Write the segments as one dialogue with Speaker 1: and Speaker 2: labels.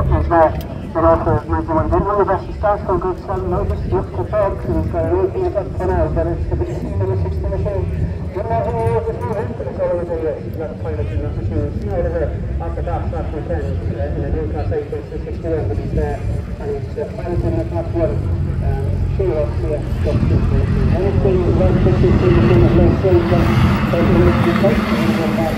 Speaker 1: is there. But after 91, didn't know the best. He starts going good, 7 now, just looks the dog, so he's got an 18 at that canal, but it's the big number 60 machine. Didn't know who he was this morning, but it's all over the years. He's got a pilot in that machine. He's all over Autograss last weekend in a new class 8 race to 61, but he's there, and he's piloting the class 1. Sure, yeah, just this machine. Anything like 50 machine is less strange than taking it to the place, and then back.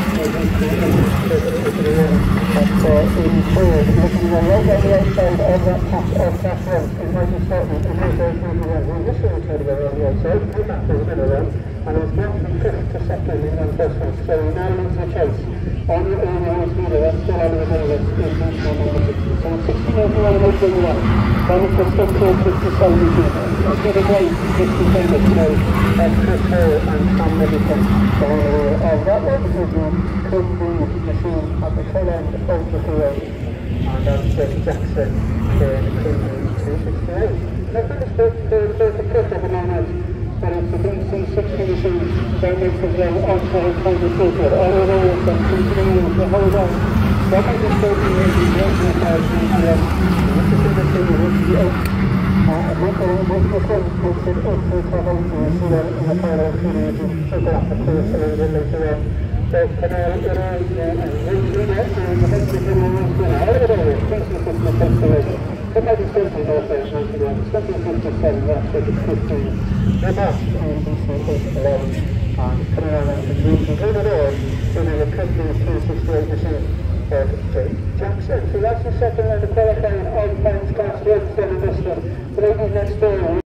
Speaker 1: Looking right on the outside of that pass of class 1 is Michael Scotland and his very moving around. He initially tried to go around the outside, came back to the middle run, and has gone from 5th to 2nd in that first one. So he now leads the chase. On your own speeder, that's still out of the way, that's in position number 60. So 60 metres away, no big one. Then it's a stick to 67 metres. A bit of weight, 60 metres, so that's Chris Hall and Sam Middleton. So that one is the could be machine at the tail end of the field. And that's Jake Jackson in the 268. Now finish the cut of the line, but it's the BC 60 machine. They make the go onto his kind of filter. All of those and continuing to hold on. That might just go to the 1,000 BCM. This is the thing with the oak. Look at it, makes the front, makes it up to the hold. You see that in the final video, you check out the course a little bit later on. So, canal, it is, and the next one, the next one, all of it over, 360 takes the race. Look how the sprint is also 91, 757, that's what it's 15. The best in BC 11, and coming around the group, including it all, in the company's 268 machine of Jake Jackson. So that's the second round of qualifying on Fans Class 1 in this one. The ladies next door.